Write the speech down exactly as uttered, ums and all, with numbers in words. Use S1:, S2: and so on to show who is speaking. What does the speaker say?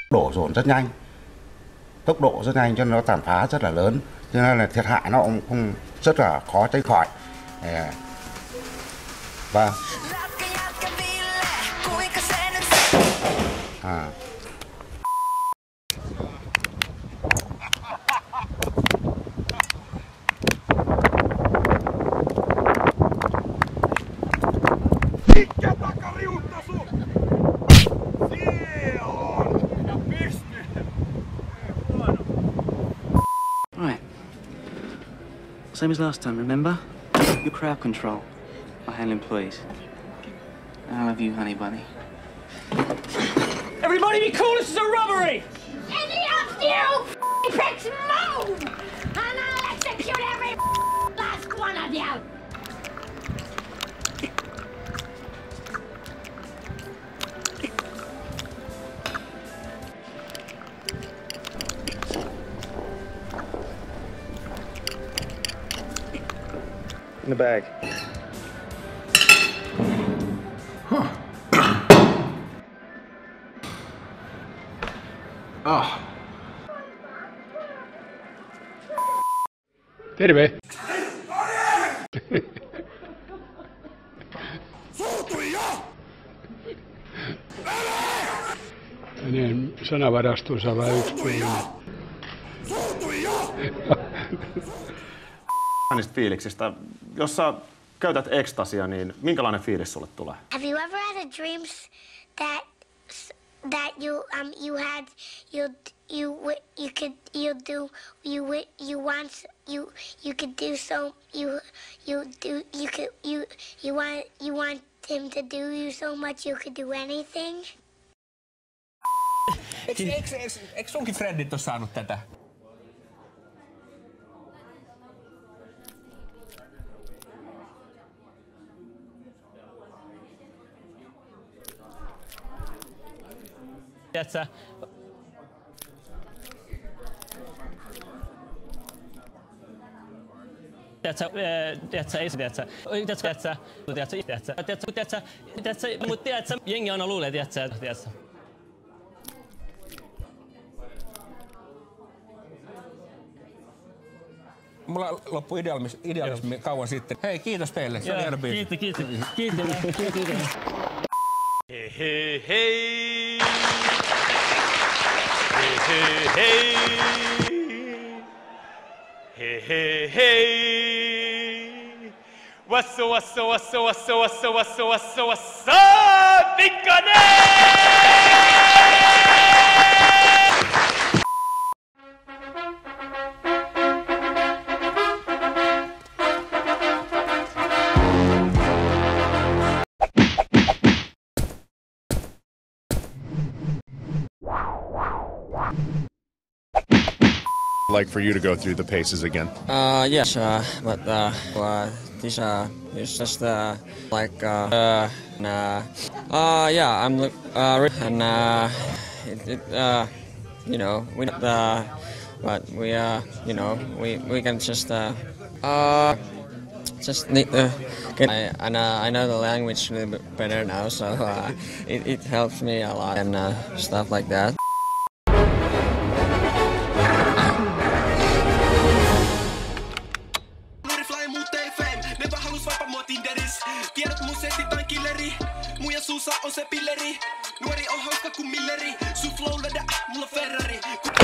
S1: đổ dồn rất nhanh, tốc độ rất nhanh cho nên nó tàn phá rất là lớn, cho nên là thiệt hại nó cũng không rất là khó tránh khỏi. Và à.
S2: Mikä takariutta sun? Siellä on! Ja piste!
S3: Right. Same as last time, remember? Your crowd control. I handle employees. I love you, honey bunny.
S4: Everybody be cool, this is a robbery!
S5: Any of you pricks move! And I'll execute every last one of you!
S3: In the bag.
S2: Huh. Ah.
S6: Terve! Hänen sanavarastonsa on vain yksipuolinen.
S7: Niistä fiiliksistä. Jos sä käytät ekstasia, niin minkälainen fiilis sulle tulee?
S5: Have you ever had a dreams that that you um you had you you you could you do you you want you you could do so you you do you could you you want you want him to do you so much you could do anything?
S8: Eikö, eikö, eikö, eikö sunkin frendit ole saanut tätä?
S4: Tiedätkö? Tiedätkö, tiedätkö, ei se tiedätkö, tiedätkö, tiedätkö, tiedätkö, tiedätkö, tiedätkö, tiedätkö, tiedätkö, mutta tiedätkö, jengi aina luulee, tiedätkö, tiedätkö.
S8: Mulla loppui idealismi, idealismi kauan sitten. Hei, kiitos teille. Se oli hieno biisi.
S4: Kiitos, kiitos, kiitos, kiitos.
S9: Hei, hei, hei. Hei, hei, hei. Hei, hei, hei. Wassa, wassa, wassa, wassa, wassa, wassa, wassa, wassa, Pikkanen!
S10: Like for you to go through the paces again?
S11: Uh, yes, uh, but uh, uh, these uh, it's just uh, like uh, uh, nah, uh, yeah, I'm look uh, and uh, it, it uh, you know, we uh, but we uh, you know, we we can just uh, uh, just need to get. I and uh, I know the language a little bit better now, so uh, it it helps me a lot and uh, stuff like that.
S12: Tiedät mun setit on killeri, muija suussa on se pilleri. Nuori on hauska kuin milleri, sun flow löydä, mulla Ferrari.